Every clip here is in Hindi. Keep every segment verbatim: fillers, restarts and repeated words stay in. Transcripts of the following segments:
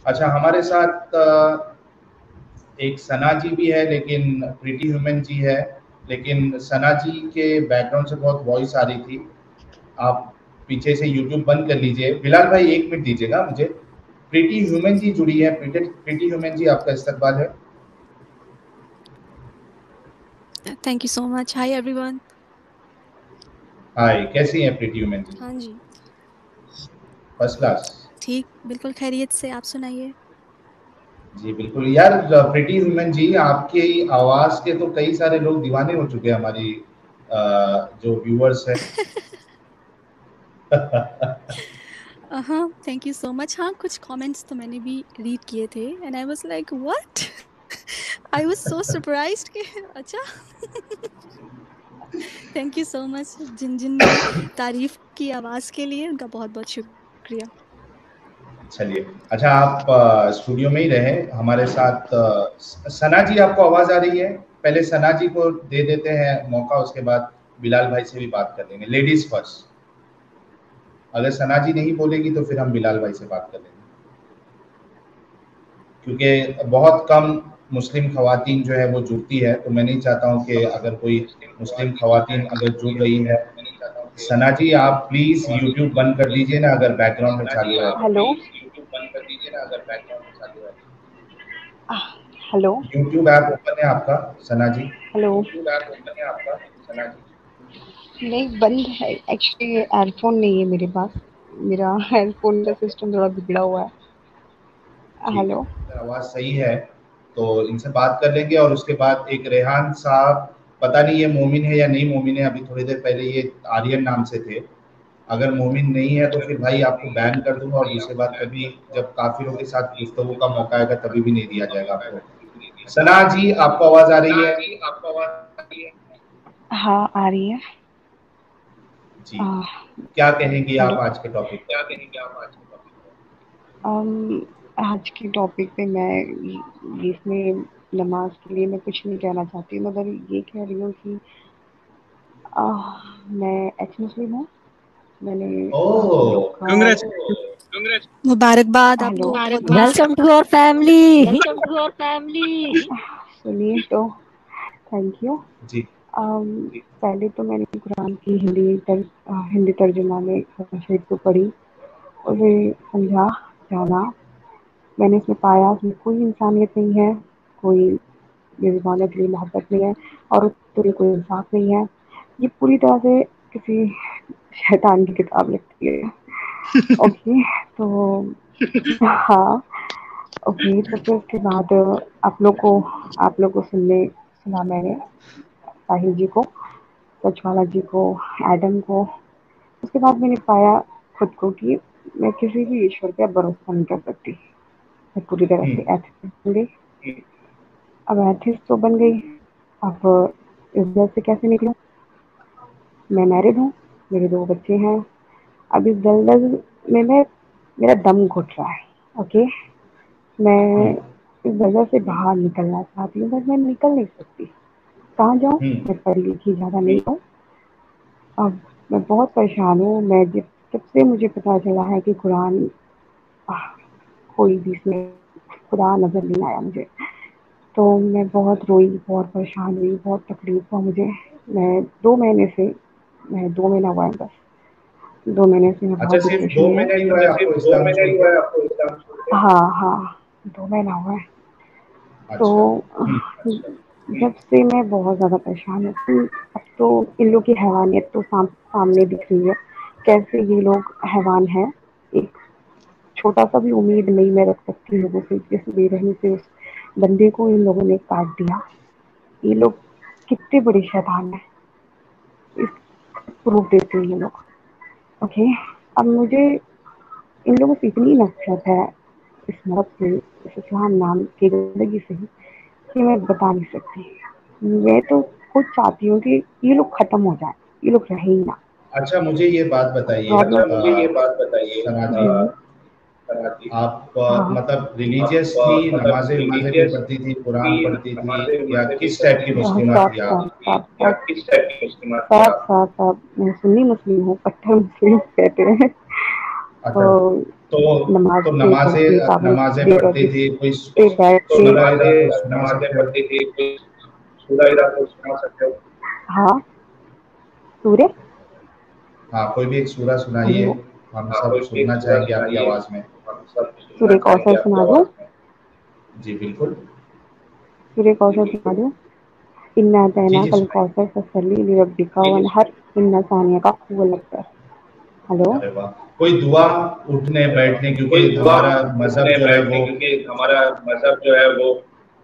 अच्छा, हमारे साथ अ, एक सना जी भी है, लेकिन प्रीटी ह्यूमन जी है, लेकिन सना जी के बैकग्राउंड से बहुत वॉइस आ रही थी। आप पीछे से यूट्यूब बंद कर लीजिए। बिलाल भाई एक मिनट दीजिएगा मुझे। प्रीटी ह्यूमन जी जुड़ी है। प्रीटी प्रीटी ह्यूमन जी, आपका इस्तकबाल है। Thank you so much. Hi everyone. Hi, कैसी हैं प्रीटी ह्यूमन जी? हाँ जी, फर्स्ट क्लास। ठीक, बिल्कुल खैरियत से। आप सुनाइए। जी बिल्कुल यार, प्रीटी ह्यूमन जी, आपकी आवाज के तो कई सारे लोग दीवाने हो चुके हैं, हमारी अ, जो व्यूअर्स है। हाँ, थैंक यू सो मच। हाँ, कुछ कमेंट्स तो मैंने भी रीड किए थे and I was like what. I was so surprised कि अच्छा। थैंक यू सो मच जिन जिन ने तारीफ की आवाज़ के लिए, उनका बहुत-बहुत शुक्रिया। चलिए, अच्छा आप अ, स्टूडियो में ही रहे हमारे साथ। अ, स- सना जी, आपको आवाज आ रही है? पहले सना जी को दे देते हैं मौका, उसके बाद बिलाल भाई से भी बात कर लेंगे। Ladies first. अगर सना जी नहीं बोलेगी तो फिर हम बिलाल भाई से बात कर लेंगे, क्योंकि बहुत कम मुस्लिम खवातीन जो है वो जुड़ती है, तो मैं नहीं चाहता हूँ कि अगर कोई मुस्लिम खवातीन अगर जुड़ रही है। सना जी, आप प्लीज यूट्यूब बंद कर दीजिए ना अगर बैकग्राउंड में चालू है। Hello hello YouTube app open है आपका, सना जी? हेलो नहीं, बंद है एक्चुअली। एयरफोन नहीं है मेरे पास। मेरा एयरफोन का सिस्टम थोड़ा बिगड़ा हुआ है। ठीक है, हेलो। अगर आवाज सही है तो इनसे बात कर लेंगे, और उसके बाद एक रेहान साहब, पता नहीं ये मोमिन है या नहीं मोमिन है, अभी थोड़ी देर पहले ये आर्यन नाम से थे। अगर मोमिन नहीं है तो फिर भाई आपको बैन कर दूंगा, और दूसरी बात, कभी जब काफिरों के साथ गुफ्तगू का मौका आएगा तभी भी नहीं दिया जाएगा आपको। सना जी, आपको आवाज आ रही है? हाँ, आ रही है। जी, आ, क्या कहेंगी हेलो। आप आज के टॉपिक पर? अम, आज के टॉपिक पे मैं इसमें नमाज के लिए मैं कुछ नहीं कहना चाहती, मगर ये कह रही हूँ कि आ, मैं एक्स मुस्लिम हूँ। मैंने आप लोग ओह, का मुबारकबाद हेलो। आपको बहुत-बहुत। Welcome to our family. सुनिए तो, थैंक यू। जी अम, पहले तो मैंने कुरान की हिंदी तर, अ, हिंदी तर्जुमा में कुरान शरीफ को पढ़ी और फिर समझा, जाना। मैंने इसमें पाया कि कोई इंसानियत नहीं है, कोई मेज़बानों के लिए मोहब्बत नहीं है, और तो ये कोई इंसाफ नहीं है। ये पूरी तरह से किसी शैतान की किताब लगती है। ओके, तो हाँ, ओके, तो फिर उसके बाद आप लोग को आप लोग को सुनने सुना मैंने, साहिल जी को, सचवाला जी को, एडम को। उसके बाद मैंने पाया खुद को कि मैं किसी भी ईश्वर पे भरोसा नहीं कर सकती। मैं पूरी तरह से हम्म एथिस्ट बन गई। अब एथिस्ट तो बन गई, अब इस घर से कैसे निकलूं? मैं मैरिड हूँ, मेरे दो बच्चे हैं। अब इस दलदल में मैं मेरा दम घुट रहा है। ओके, मैं हम्म इस दलदल से बाहर निकलना चाहती हूँ, बट मैं निकल नहीं सकती। कहाँ जाऊँ? हम्म मैं पढ़ी लिखी ज़्यादा नहीं हूँ। अब मैं बहुत परेशान हूँ। मैं जब जब से मुझे पता चला है कि कुरान, आह, कोई भी इसमें खुदा नज़र नहीं आया मुझे, तो मैं बहुत रोई, बहुत परेशान हुई, बहुत तकलीफ हुआ मुझे। मैं दो महीने से मैं दो महीना हुआ है बस, दो महीने से मैं अच्छा, बहुत सिर्फ डिप्रेशन दो में हूँ। महीना ही हुआ है आपको इस्लाम छोड़ के? हाँ हाँ, दो महीना हुआ है। तो अच्छा। हम्म अह, जब से मैं बहुत ज़्यादा परेशान हूँ। अब तो इन लोग की हैवानियत तो साम, सामने दिख रही है, कैसे ये लोग हैवान हैं। एक छोटा सा भी उम्मीद नहीं मैं रख सकती लोगों से, जिस बेरहमी से उस बंदे को इन लोगों ने काट दिया। ये लोग कितने बड़े शैतान हैं, इस प्रूफ देते हैं ये लोग। ओके, अब मुझे इन लोगों से इतनी नफरत है, इस मौत से, इस इस्लाम नाम की जिंदगी से, कि मैं बता नहीं सकती। मैं तो खुद चाहती हूँ कि ये लोग खत्म हो जाए, ये लोग रहे ही ना। अच्छा, मुझे ये बात बताइए प्रॉब्लम अ, सना जी, जी। आप अ, हाँ, मतलब रिलीजियस थी, नमाजें वमाजें भी पढ़ती थी, कुरान पढ़ती थी, या किस टाइप की बहुत मुस्लिमा सब थी सब आप? सब सब सब सब सब मैं सुन्नी मुस्लिम हूँ, कट्टर मुस्लिम कहते हैं। अच्छा, तो तो नमाज तो पे नमाजें पढ़ती नमाजें पाबंदी पढ़ती थी, कोई पे बैठ तो के सूरह इरा को नमाजें सुना नमाजें सकते हो? पढ़ती थी, कोई सूरह इरा को सुना सकते हो? हाँ, सूर्य हाँ, कोई भी एक सूरह सुनाइए, हेलो हम हाँ, सब कोई भी एक सुनना सूरह चाहेंगे आपकी सुनाइए, आवाज में। हम सब सूर्य कौशल सुना दूं? जी बिल्कुल। सूर्य कौशल सुना दूं? इन्ना जी तैना जी कल सुनाइए। कौशल फसली लिरब्बिका वनहर इन्ना सानिया का हुवल अब्तर। हेलो अरे वाह, कोई दुआ उठने अरे वाह, बैठने, कोई क्योंकि दुआ हमारा मजहब उठने जो है बैठने, वो क्योंकि हमारा मजहब जो है वो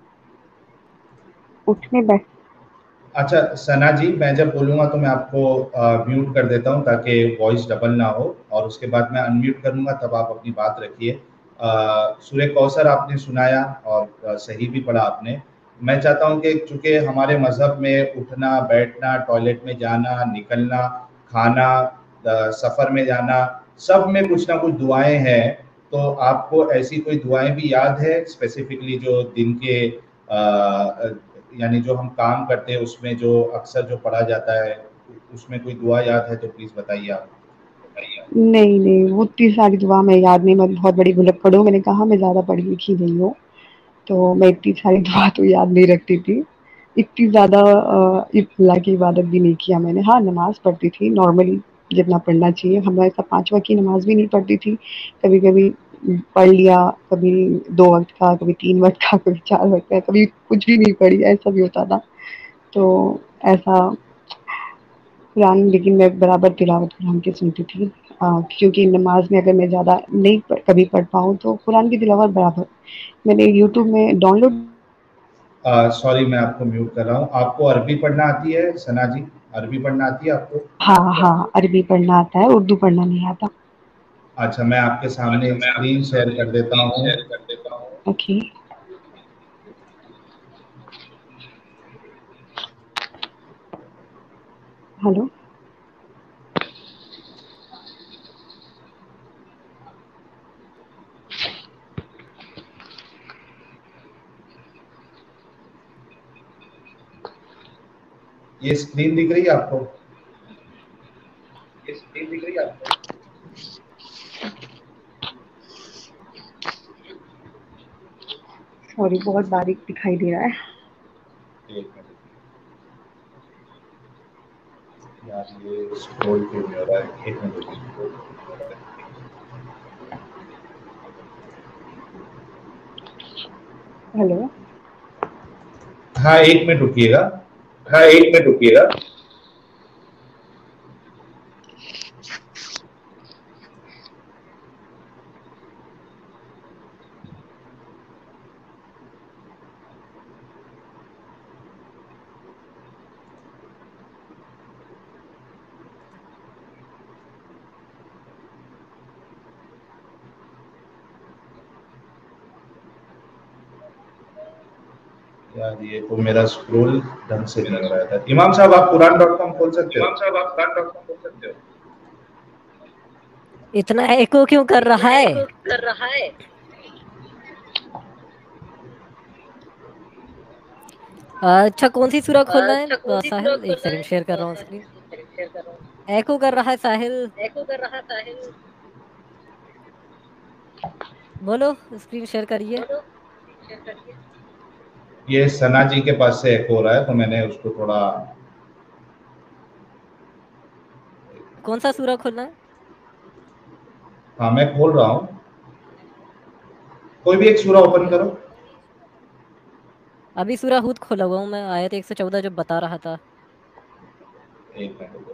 उठने बैठ अच्छा सना जी, मैं जब बोलूंगा तो मैं आपको म्यूट कर देता हूं ताकि वॉइस डबल ना हो, और उसके बाद मैं अनम्यूट करूंगा तब आप अपनी बात रखिए। सूर्य कौसर आपने सुनाया और अ, सही भी पढ़ा आपने। मैं चाहता हूं कि चूंकि हमारे मजहब में उठना बैठना, टॉयलेट में जाना निकलना, खाना, अ, सफर में जाना, सब में कुछ ना कुछ दुआएं हैं। तो आपको ऐसी कोई दुआएं भी याद है स्पेसिफिकली जो दिन के अ, यानी जो हम काम करते हैं उसमें जो अक्सर जो पढ़ा जाता है, उसमें कोई दुआ याद है तो प्लीज बताइए आप। नहीं नहीं, वो इतनी सारी दुआ मैं याद नहीं, मैं बहुत बड़ी भुलक्कड़ हूँ। मैंने कहा मैं ज़्यादा पढ़ी लिखी नहीं हूँ, तो मैं इतनी सारी दुआ तो याद नहीं रखती थी। इतनी ज़्यादा अ, अल्लाह की इबादत भी नहीं किया मैंने। हाँ, नमाज़ पढ़ती थी नॉर्मली जितना पढ़ना चाहिए। हम ऐसा पाँच वक़्त की नमाज़ भी नहीं पढ़ती थी। कभी-कभी पढ़ लिया, कभी दो वक़्त का, कभी तीन वक़्त का, कभी चार वक़्त का, कभी कुछ भी नहीं पढ़ी, ऐसा भी होता था। तो ऐसा कुरान, लेकिन मैं बराबर तिलावत कुरान की सुनती थी, अ, क्योंकि नमाज में अगर मैं ज़्यादा नहीं प कभी पढ़ पाऊँ तो कुरान की तिलावत बराबर मैंने यूट्यूब में डाउनलोड। सॉरी मैं आपको म्यूट कर रहा हूँ। आपको अरबी पढ़ना आती है सना जी? अरबी पढ़ना आती है आपको? हाँ, हाँ, अरबी पढ़ना आता है, उर्दू पढ़ना नहीं आता। अच्छा, मैं आपके सामने अच्छा, एक मैं आपके स्क्रीन शेयर सामने कर देता स्क्रीन हूँ। शेयर कर देता हूँ। Okay, hello. ये स्क्रीन दिख रही है आपको? ये स्क्रीन दिख रही है आपको? सॉरी, बहुत बारीक दिखाई दे रहा है। एक मिनट यार, ये स्क्रॉल क्यों नहीं हो रहा है? एक मिनट रुकिए। हेलो। हाँ, एक मिनट रुकिएगा। हाँ, एक मिनट रुकिएगा। यार ये तो मेरा स्क्रॉल ढंग से नहीं हो रहा था। इमाम साहब, आप कुरान डॉट कॉम खोल सकते हो? इमाम साहब, आप कुरान डॉट कॉम खोल सकते हो? इतना एको क्यों कर रहा इतना है? एको कर रहा है? अच्छा, कौन सी सूरह खोलना है? अच्छा, कौन अ, सी सूरह साहिल, एक खोलना सेकंड है? शेयर कर रहा हूँ साहिल, स्क्रीन। एक सेकंड शेयर कर रहा हूँ। एको कर रहा है साहिल। एको कर रहा है साहिल। बोलो, स्क्रीन शेयर करिए। बोलो, शेयर करिए। ये सना जी के पास से एको हो रहा है तो मैंने उसको थोड़ा। कौन सा सूरह खोलना है? हाँ, मैं खोल रहा हूँ। कोई भी एक सूरा ओपन ठीक है, करो। अभी सूरह हूद खोला हुआ हूँ मैं, आयत एक सौ चौदह जो बता रहा था। एक मिनट रुको,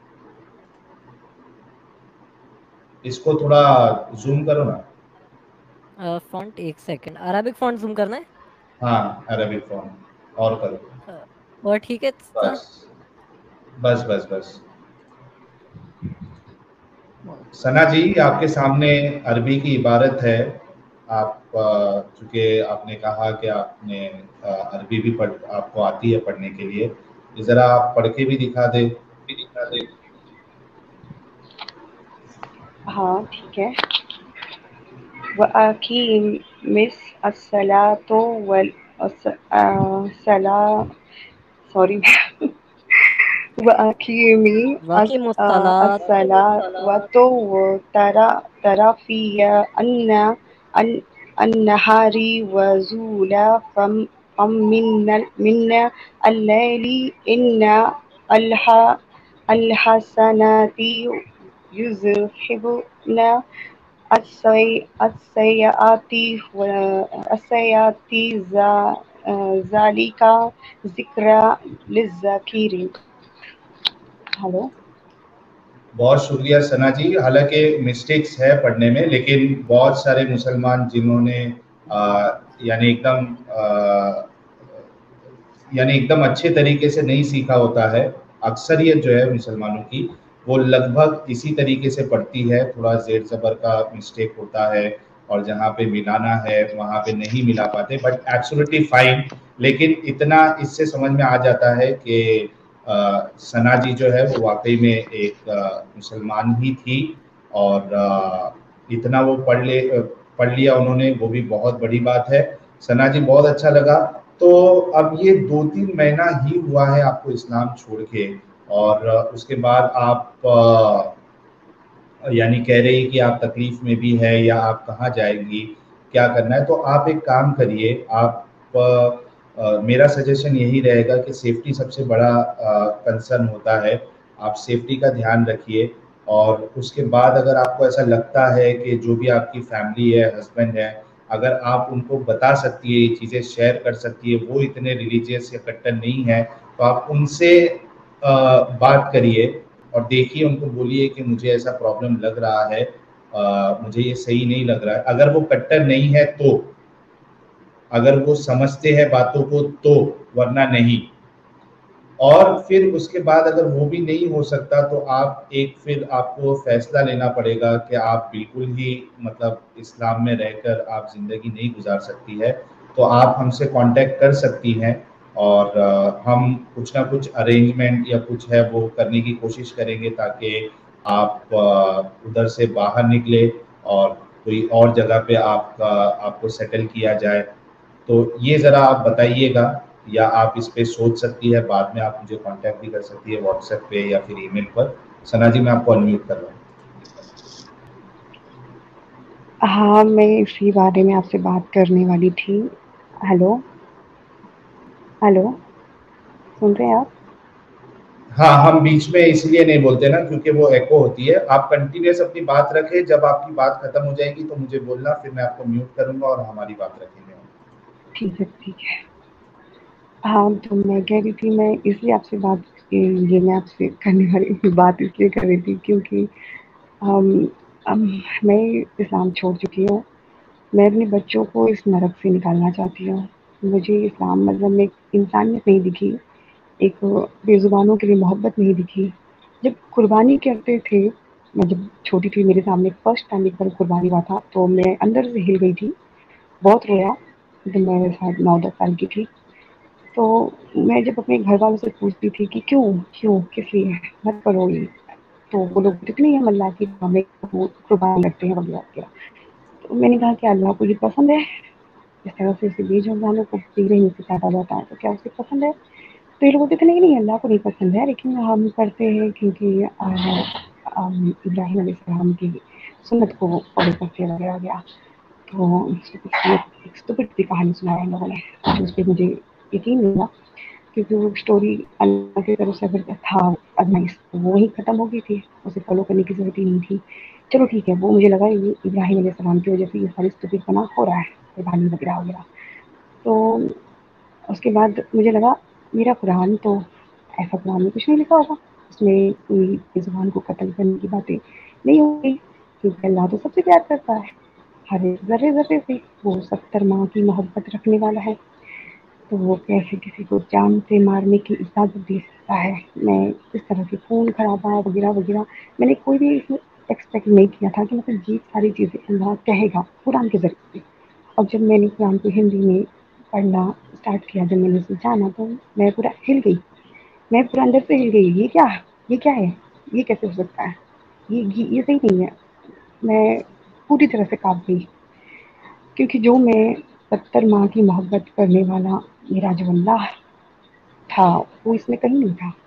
इसको थोड़ा जूम करो ना। फॉन्ट एक सेकंड, अरबिक फॉन्ट जूम करना है। हाँ, अरबिक फॉन्ट और करो। अ, और ठीक है सा? बस बस बस बस। सना जी, आपके सामने अरबी की इबारत है। आप अ, चूंकि आपने कहा कि आपने अ, अरबी भी पढ़ आपको आती है पढ़ने के लिए, ये जरा आप पढ़ के भी दिखा दे। भी दिखा दे। हाँ, ठीक है। वअकीमिस अस्सलातो वल अस- अ, सला सॉरी وأقيمي वाक़िम الصلاة الصلاة طرفي الن- النهار وزولا فم- فمن من الليل إن الح- الحسنات يذهبن السي- السيئات و- السيئات ذا- ذلك ذكرى للذاكرين. हेलो। बहुत शुक्रिया सना जी। हालांकि मिस्टेक्स है पढ़ने में, लेकिन बहुत सारे मुसलमान जिन्होंने आ, यानी एकदम आ, यानी एकदम अच्छे तरीके से नहीं सीखा होता है, अक्सरियत जो है मुसलमानों की वो लगभग इसी तरीके से पढ़ती है। थोड़ा जेर ज़बर का मिस्टेक होता है और जहाँ पे मिलाना है वहाँ पे नहीं मिला पाते, बट एब्सोल्युटली फाइन। लेकिन इतना इससे समझ में आ जाता है कि आ, सना जी जो है वो वाकई में एक आ, मुसलमान ही थी, और आ, इतना वो पढ़ ले पढ़ लिया उन्होंने, वो भी बहुत बड़ी बात है। सना जी बहुत अच्छा लगा। तो अब ये दो तीन महीना ही हुआ है आपको इस्लाम छोड़ के, और उसके बाद आप आ, यानी कह रही कि आप तकलीफ में भी है या आप कहाँ जाएंगी, क्या करना है। तो आप एक काम करिए, आप आ, आ, मेरा सजेशन यही रहेगा कि सेफ्टी सबसे बड़ा कंसर्न होता है। आप सेफ्टी का ध्यान रखिए, और उसके बाद अगर आपको ऐसा लगता है कि जो भी आपकी फैमिली है, हस्बैंड है, अगर आप उनको बता सकती है, ये चीज़ें शेयर कर सकती है, वो इतने रिलीजियस या कट्टर नहीं है, तो आप उनसे आ, बात करिए और देखिए, उनको बोलिए कि मुझे ऐसा प्रॉब्लम लग रहा है, आ, मुझे ये सही नहीं लग रहा है। अगर वो कट्टर नहीं है तो, अगर वो समझते हैं बातों को तो, वरना नहीं। और फिर उसके बाद अगर वो भी नहीं हो सकता तो आप एक फिर आपको फैसला लेना पड़ेगा कि आप बिल्कुल ही मतलब इस्लाम में रहकर आप ज़िंदगी नहीं गुजार सकती है, तो आप हमसे कांटेक्ट कर सकती हैं, और अ, हम कुछ ना कुछ अरेंजमेंट या कुछ है वो करने की कोशिश करेंगे, ताकि आप अ, उधर से बाहर निकले और कोई और जगह पे आपका आपको सेटल किया जाए। तो ये ज़रा आप बताइएगा, या आप इस पे सोच सकती है, बाद में आप मुझे कांटेक्ट भी कर सकती है व्हाट्सएप पे या फिर ईमेल पर। सना जी, मैं आपको अनम्यूट कर रहा हूँ। हाँ, मैं इसी बारे में आपसे बात करने वाली थी। हेलो हेलो, सुन रहे हैं आप? हाँ, हम बीच में इसलिए नहीं बोलते ना क्योंकि वो एको होती है। आप कंटिन्यूस अपनी बात रखें, जब आपकी बात खत्म हो जाएगी तो मुझे बोलना, फिर मैं आपको म्यूट करूंगा और हमारी बात रखेंगे। ठीक है, ठीक है। हाँ, तो मैं कह रही थी, मैं इसलिए आपसे बात ये मैं आपसे करने वाली बात इसलिए कर रही थी क्योंकि हम हम मैं इस्लाम छोड़ चुकी हूँ। मैं अपने बच्चों को इस नरक से निकालना चाहती हूँ। मुझे इस्लाम मज़हब में एक इंसानियत नहीं दिखी, एक बेज़ुबानों के लिए मोहब्बत नहीं दिखी। जब कुर्बानी करते थे, मैं जब छोटी थी, मेरे सामने फर्स्ट टाइम एक बार कुर्बानी हुआ था, तो मैं अंदर से हिल गई थी, बहुत रोया। जब मैं शायद नौ दस साल की थी, तो मैं जब अपने घर वालों से पूछती थी कि क्यों क्यों किस लिए मत करो ये, तो वो लोग कहते नहीं हम अल्लाह की हमें कुर्बानी करते हैं वगैरह वगैरह। तो मैंने कहा कि अल्लाह को ये पसंद है, इस तरह से उसे बीज जानों को पी रही से काटा जाता है, तो क्या उसे पसंद है? तो ये लोग कहते नहीं नहीं अल्लाह को नहीं पसंद है, लेकिन हम करते हैं क्योंकि इब्राहिम अलैहिस्सलाम की सुन्नत को फॉलो करते वगैरह वगैरह। तो एक स्टूपिड सी कहानी सुनाया इन लोगों ने, जो उस पर मुझे यकीन नहीं हुआ, क्योंकि वो स्टोरी अल्लाह की तरफ से अगर था अदनाइस तो वो वहीं ख़त्म हो गई थी, उसे फॉलो करने की ज़रूरत ही नहीं थी। चलो ठीक है, वो मुझे लगा ये इब्राहिम अलैहिस्सलाम की वजह से ये सारी स्टूपिड बना हो रहा है, कुर्बानी वगैरह वगैरह। तो उसके बाद मुझे लगा मेरा कुरान तो ऐसा कुरान में कुछ नहीं लिखा होगा, उसमें कोई बेज़ुबान को कत्ल करने की बातें नहीं होगी, क्योंकि अल्लाह तो सबसे प्यार करता है, हर एक ज़र्रे ज़र्रे से। वो सत्तर माह की मोहब्बत रखने वाला है, तो वो कैसे किसी को जान से मारने की इजाज़त दे सकता है? मैं इस तरह के खून खराबा वगैरह वगैरह मैंने कोई भी इसमें एक्सपेक्ट नहीं किया था कि मतलब ये सारी चीज़ें अल्लाह कहेगा कुरान के ज़रिए। और जब मैंने कुरान को हिंदी में पढ़ना स्टार्ट किया, जब मैंने उसे जाना, तो मैं पूरा हिल गई, मैं पूरा अंदर से हिल गई। ये क्या ये क्या है? ये कैसे हो सकता है? ये ये ये सही नहीं है। मैं पूरी तरह से काँप गई, क्योंकि जो मैं सत्तर माह की मोहब्बत करने वाला मेरा जो अल्लाह था, वो इसमें कहीं नहीं था।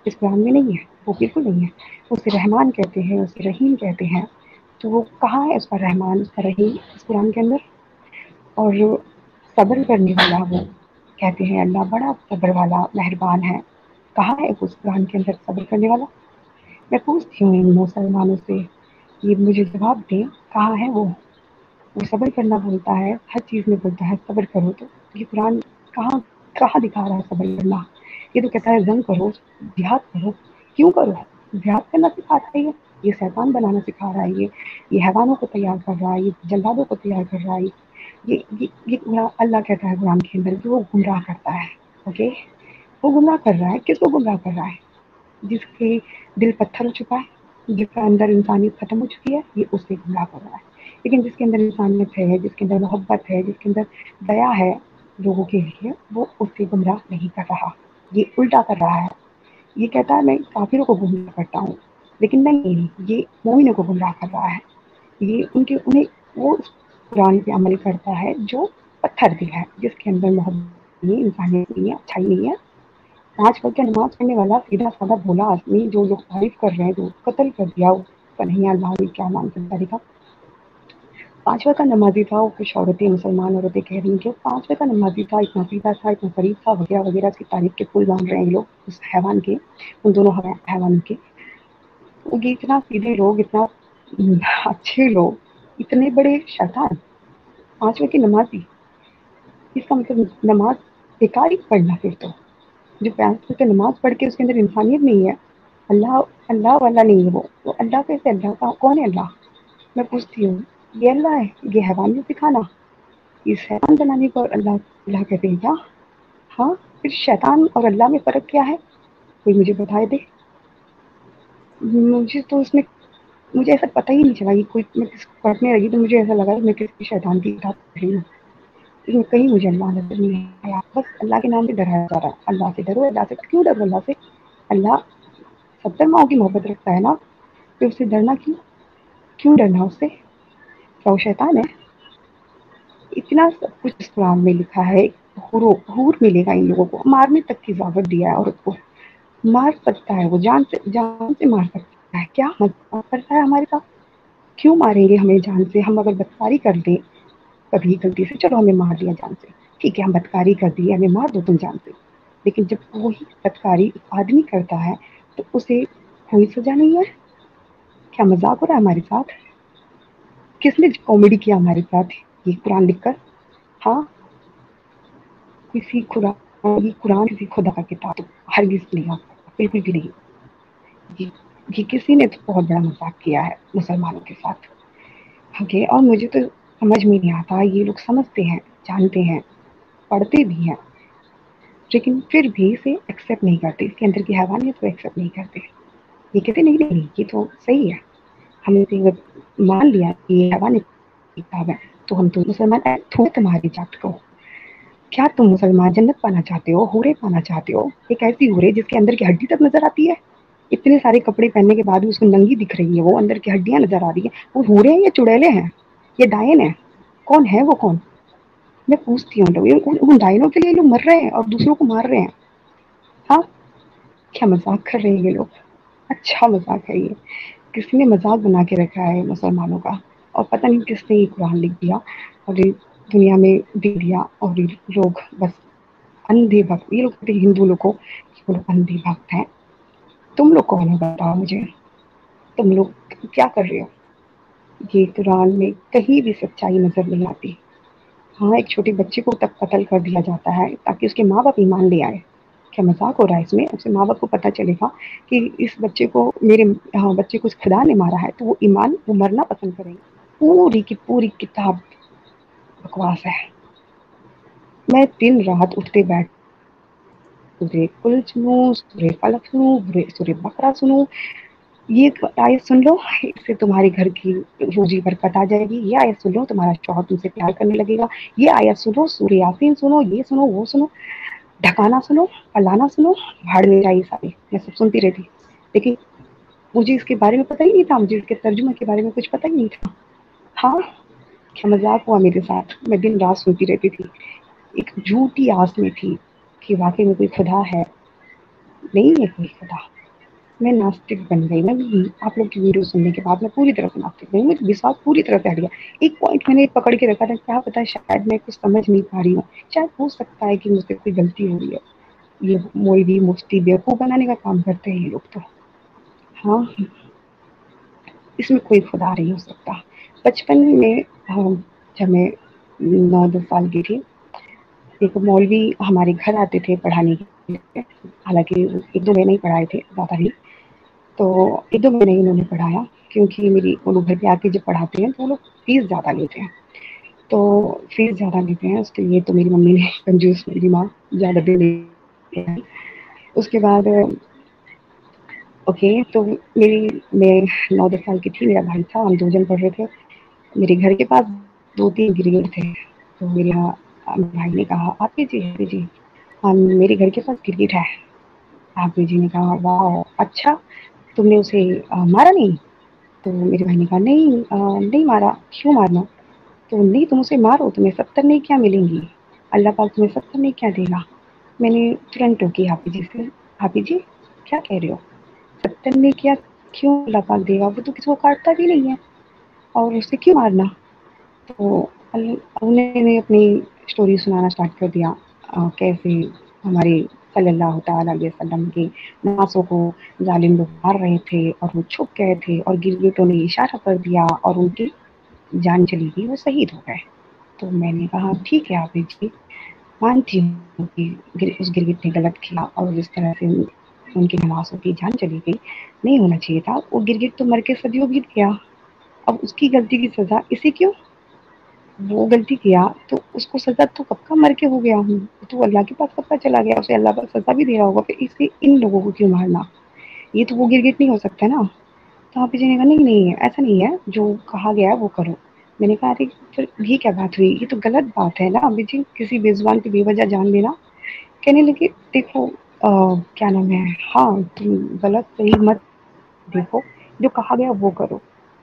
इस कुरान में नहीं है, वो बिल्कुल नहीं है। उसे रहमान कहते हैं, उसे रहीम कहते हैं, तो वो कहाँ है उसका रहमान, उसका रहीम इस कुरान के अंदर? और सब्र करने वाला वो कहते हैं अल्लाह बड़ा सब्र वाला मेहरबान है, कहाँ है उस कुरान के अंदर सब्र करने वाला? मैं पूछती हूँ इन मुसलमानों से, ये मुझे जवाब दें, कहाँ है वो? वो सब्र करना बोलता है, हर चीज़ में बोलता है सब्र करो, तो ये कुरान कहाँ कहाँ दिखा रहा है सब्र करना? ये तो कहता है जंग करो, जिहाद करो। क्यों करो? जिहाद करना सिखा रहा है ये ये शैतान बनाना सिखा रहा है, ये ये हैवानों को तैयार कर रहा है, ये जल्लादों को तैयार कर रहा है। ये ये ये कुरान अल्लाह कहता है कुरान के अंदर कि वो गुमराह करता है। ओके, वो गुमराह कर रहा है, किसको गुमराह कर रहा है? जिसके दिल पत्थर हो चुका है, जिसका अंदर इंसानियत खत्म हो चुकी है, ये उससे गुमराह कर रहा है। लेकिन जिसके अंदर इंसानियत है, जिसके अंदर मोहब्बत है, जिसके अंदर दया है लोगों के लिए, वो उससे गुमराह नहीं कर रहा, ये उल्टा कर रहा है। ये कहता है मैं काफिरों को गुमराह करता हूँ, लेकिन नहीं, ये मोमिनों को गुमराह कर रहा है। ये उनके उन्हें वो कुरान पे अमल करता है जो पत्थर दिल है, जिसके अंदर मोहब्बत नहीं है, इंसानियत नहीं है, अच्छाई नहीं है। पाँच वक़्त की नमाज़ पढ़ने वाला सीधा-साधा भोला आदमी, जो लोग तारीफ़ कर रहे हैं, जो कत्ल कर दिया उसका, नहीं अल्लाह ने क्या नाम बेचारी का, पाँच वक़्त का नमाज़ी था। वो कुछ औरतें, मुसलमान औरतें कह रही हैं कि पाँच वक़्त का नमाज़ी था, इतना सीधा था, इतना शरीफ था, वगैरह-वगैरह उसकी तारीफ़ के पुल बाँध रहे हैं ये लोग उस हैवान के, उन दोनों हवा हैवानों के। ये इतना सीधे लोग, इतना अच्छे लोग, इतने बड़े शैतान, पाँच वक़्त की नमाज़ी, इसका मतलब नमाज़ बेकार ही पढ़ना फिर तो। जो पाँच वक़्त नमाज़ पढ़ के उसके अंदर इंसानियत नहीं है, अल्लाह अल्लाह वाला नहीं है वो, तो अल्लाह कैसे? अल्लाह का कौन है अल्लाह? मैं पूछती हूँ, ये अल्लाह है? ये हैवानियत सिखाना, ये शैतान बनाने को अल्लाह अल्लाह कहते हैं क्या? हाँ, फिर शैतान और अल्लाह में फ़र्क क्या है? कोई मुझे बताए दे। मुझे तो उसमें मुझे ऐसा पता ही नहीं चला, ये कोई मैं किस पढ़ने लगी तो मुझे ऐसा लगा कि मैं किसी शैतान की किताब पढ़ रही हूँ। लेकिन कहीं मुझे अल्लाह नज़र नहीं आया, बस अल्लाह के नाम से डराया जा रहा है। अल्लाह से डरो, अल्लाह से क्यों डरो अल्लाह से? अल्लाह सत्तर माओ की मोहब्बत रखता है ना, फिर उससे डरना क्यों? क्यों डरना उससे? क्या वो शैतान है? इतना सब कुछ इस कुरान में लिखा है, हूर हूर मिलेगा इन लोगों को, मारने तक की इजाज़त दिया है औरत को, मार सकता है वो, जान से जान से मार सकता है। क्या मज़ाक करता है हमारे साथ? क्यों मारेंगे हमें जान से? हम अगर बदकारी कर दें कभी गलती से, चलो हमें मार दिया जान से, ठीक है, हम बदकारी कर दिए, हमें मार दो तुम जान से। लेकिन जब वही बदकारी आदमी करता है तो उसे कोई सजा नहीं है। क्या मजाक हो रहा है हमारे साथ? किसने कॉमेडी किया हमारे साथ ये कुरान लिखकर? हाँ, किसी कुरान ये कुरान किसी खुदा का किताब तो हरगिज़ नहीं आ सकता, बिल्कुल भी नहीं। ये ये किसी ने तो बहुत बड़ा मजाक किया है मुसलमानों के साथ। ओके, और मुझे तो समझ में नहीं आता, ये लोग समझते हैं, जानते हैं, पढ़ते भी हैं, लेकिन फिर भी इसे एक्सेप्ट नहीं करते, इसके अंदर की हैवानियत को एक्सेप्ट नहीं करते। ये कहते नहीं नहीं ये तो सही है, हमने तो ये मान लिया कि ये हैवानियत की किताब है, तो हम तो मुसलमान थोड़े तुम्हारी जात को। क्या तुम मुसलमान जन्नत पाना चाहते हो, हूरे पाना चाहते हो? एक ऐसी हूरे जिसके अंदर की हड्डी तक नजर आती है, इतने सारे कपड़े पहनने के बाद भी उसको नंगी दिख रही है, वो अंदर की हड्डियां नजर आ रही है। वो हूरे हैं या चुड़ैले हैं या डायन है? कौन है वो? कौन? मैं पूछती हूँ, लोग उन, उन डायनों के लिए लोग मर रहे हैं और दूसरों को मार रहे हैं। हाँ, क्या मजाक कर रहे हैं ये लोग? अच्छा मजाक है ये, किसने मजाक बना के रखा है मुसलमानों का, और पता नहीं किसने ये कुरान लिख दिया और ये दुनिया में दे दिया, और ये लोग बस अंधे भक्त, ये लोग कहते हैं हिंदू लोग को कि वो लोग अंधे भक्त हैं। तुम लोग कौन हो बताओ मुझे? तुम लोग क्या कर रहे हो? ये कुरान में कहीं भी सच्चाई नजर नहीं आती। हाँ, एक छोटे बच्चे को तक कत्ल कर दिया जाता है ताकि उसके माँ बाप ईमान ले आए। क्या मजाक हो रहा है इसमें? उसके माँ बाप को पता चलेगा कि इस बच्चे को मेरे हाँ बच्चे को खुदा ने मारा है, तो वो ईमान वो मरना पसंद करेंगे। पूरी की पूरी किताब बकवास है। मैं दिन रात उठते बैठ सूर्य कुल सुनूं, सूर्य फलक सुनूं, सूर्य बकरा सुनूं, ये आयत सुन लो, इससे तुम्हारे घर की रोजी बरकत आ जाएगी, ये आयत सुन लो, तुम्हारा शौहर तुमसे प्यार करने लगेगा, ये आयत सुनो, सूर्य यासीन सुनो, ये सुनो, वो सुनो, ढकाना सुनो, फलाना सुनो, भाड़ में जाइए सारी। मैं सब सुनती रहती, लेकिन मुझे इसके बारे में पता ही नहीं था, मुझे इसके तर्जुमे के बारे में कुछ पता ही नहीं था। हाँ, क्या मजाक हुआ मेरे साथ? मैं दिन रात सुनती रहती थी, एक झूठी आस में थी कि वाकई में कोई खुदा है। नहीं है कोई खुदा। मैं नास्तिक बन गई। मैं आप लोग की वीडियो सुनने के बाद मैं पूरी तरह से नास्तिक बन गई। मुझे विश्वास पूरी तरह से हट गया। एक पॉइंट मैंने पकड़ के रखा था, क्या पता शायद मैं कुछ समझ नहीं पा रही हूँ, शायद हो सकता है कि मुझसे कोई गलती हो रही है। ये मौलवी मुफ्ती बेवकूफ बनाने का काम करते हैं ये लोग तो। हाँ, इसमें कोई खुदा नहीं हो सकता। बचपन में हम जब मैं नौ दस साल की थी, एक मौलवी हमारे घर आते थे पढ़ाने के लिए। हालांकि एक दो महीने ही पढ़ाए थे, ज़्यादा नहीं। तो एक दो महीने ही उन्होंने पढ़ाया, क्योंकि मेरी वो लोग घर पे आके जब पढ़ाते हैं तो वो लोग फीस ज़्यादा लेते हैं। तो फीस ज़्यादा लेते हैं, उसके लिए तो मेरी मम्मी ने, कंजूस मेरी माँ, ज़्यादा दे दी। उसके बाद ओके, तो मेरी मैं नौ दस साल की थी, मेरा भाई था, हम दो जन पढ़ रहे थे। मेरे घर के पास दो तीन गिरगिट थे। तो मेरे यहाँ भाई ने कहा, आपी जी आपी जी हम मेरे घर के पास गिरगिट है। आपी जी ने कहा, वाह अच्छा, तुमने उसे आ, मारा नहीं? तो मेरे भाई ने कहा, नहीं आ, नहीं मारा। क्यों मारना? तो नहीं, तुम उसे मारो, तुम्हें सत्तर नेकियां मिलेंगी, अल्लाह पाक तुम्हें सत्तर नेकियां देगा। मैंने तुरंत टोकी हाफी जी से, हाफी जी क्या कह रहे हो? सत्तर नेकियां क्यों अल्लाह पाक देगा? वो तो किसी को काटता भी नहीं है, और उसे क्यों मारना? तो उन्होंने अपनी स्टोरी सुनाना स्टार्ट कर दिया, आ, कैसे हमारे सल्लल्लाहु ताला अलैहि वसल्लम के नमाज़ों को जालिम लोग मार रहे थे और वो छुप गए थे और गिरगिटों ने इशारा कर दिया और उनकी जान चली गई, वो शहीद हो गए। तो मैंने कहा, ठीक है आप जी, मानती हूँ कि उस गिरगिट ने गलत किया और जिस तरह से उनकी नमाज़ों की जान चली गई, नहीं होना चाहिए था। वो गिरगिट तो मर के सदियों बीत गया, अब उसकी गलती की सज़ा इसे क्यों? वो गलती किया तो उसको सज़ा तो कब का मर के हो गया हूँ, तो अल्लाह के पास कब का चला गया, उसे अल्लाह पाक सज़ा भी दे रहा होगा, फिर इसे इन लोगों को क्यों मारना? ये तो वो गिरगिट नहीं हो सकता ना। तो आप जी ने कहा, नहीं नहीं ऐसा नहीं है, जो कहा गया है वो करो। मैंने कहा, अरे फिर ये क्या बात हुई? ये तो गलत बात है ना अभी जी, किसी बेजुबान की बेवजह जान लेना। कहने लगे, देखो आ, क्या नाम है, हाँ तुम गलत सही मत देखो, जो कहा गया वो करो।